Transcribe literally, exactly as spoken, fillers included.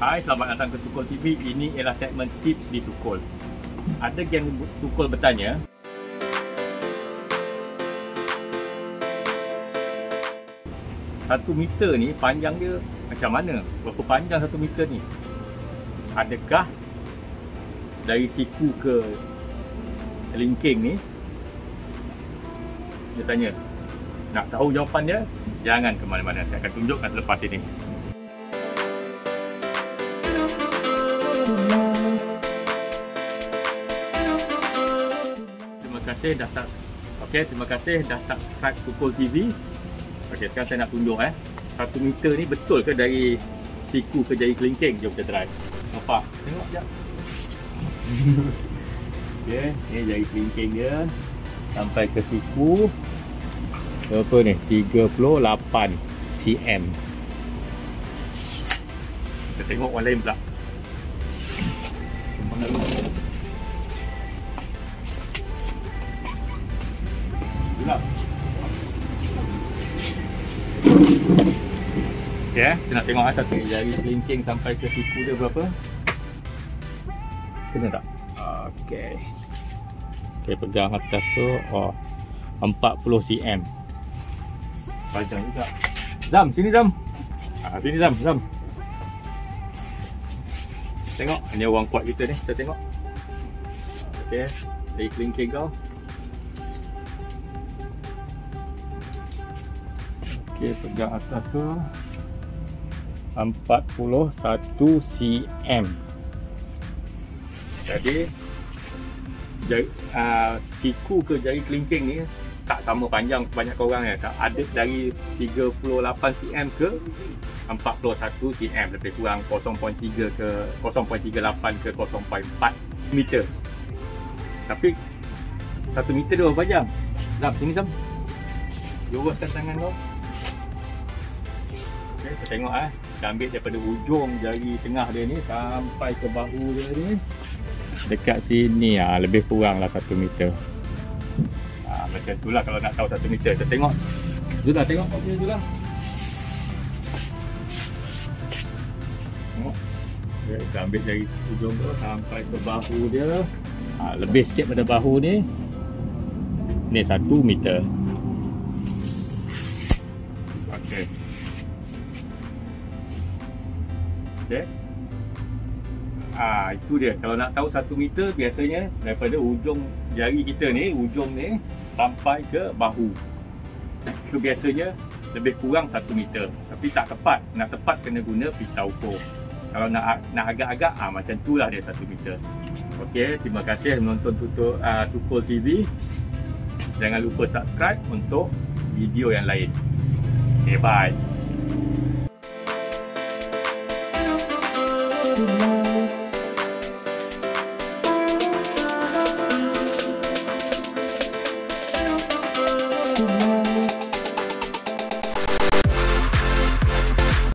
Hai, selamat datang ke Tukul T V. Ini ialah segmen tips di Tukul. Ada geng Tukul bertanya, satu meter ni panjang dia macam mana? Berapa panjang satu meter ni? Adakah dari siku ke kelingking ni? Dia tanya. Nak tahu jawapan dia? Jangan ke mana-mana. Saya akan tunjukkan selepas ini. Terima kasih dah subscribe. Okey, terima kasih dah subscribe Tukul T V. Okey, sekarang saya nak tunjuk eh. Satu meter ni betul ke dari siku ke jari kelingking? Jom kita try. Nampak? Tengok sekejap. Okey, ni jari kelingking dia sampai ke siku. Berapa ni? tiga puluh lapan sentimeter. Kita tengok orang lain pula. Itulah. Okay, kita nak tengok lah satu jari kelingking sampai ke siku dia berapa. Kena tak? Okay. Okay, pegang atas tu. Oh, empat puluh sentimeter. Panjang juga. Zam, sini Zam. Ha, sini Zam, Zam. Tengok, ini orang kuat kita ni. Kita tengok. Okay, jari kelingking kau. Okay, pegang atas tu empat puluh satu sentimeter. Jadi jari, uh, siku ke jari kelingking ni tak sama panjang banyak orang ya. Tak ada dari tiga puluh lapan sentimeter ke empat puluh satu sentimeter, lebih kurang kosong perpuluhan tiga ke kosong perpuluhan tiga lapan ke kosong perpuluhan empat meter. Tapi satu meter dia berapa panjang? Zam, sini Zam. Luruskan tangan kau. Okay, kita tengok eh. Kita ambil daripada ujung jari tengah dia ni sampai ke bahu dia ni. Dekat sini ah, lebih kurang lah satu meter. Ah, macam tu lah kalau nak tahu satu meter. Kita tengok. Zulah tengok kau punya Zulah. Tengok. Okay, kita ambil jari ujung tu sampai ke bahu dia. Ah, lebih sikit pada bahu ni. Ni satu meter. Okey. Okay. Ah, itu dia. Kalau nak tahu satu meter biasanya daripada ujung jari kita ni, ujung ni sampai ke bahu. Itu biasanya lebih kurang satu meter. Tapi tak tepat. Nak tepat kena guna pisau ukur. Kalau nak nak agak-agak ah macam itulah dia satu meter. Okey, terima kasih menonton tutur uh, Tukul T V. Jangan lupa subscribe untuk video yang lain. Okay, bye. Thank you.